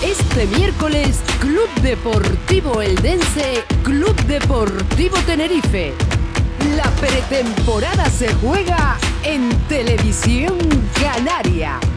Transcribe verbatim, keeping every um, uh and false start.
Este miércoles, Club Deportivo Eldense, Club Deportivo Tenerife. La pretemporada se juega en Televisión Canaria.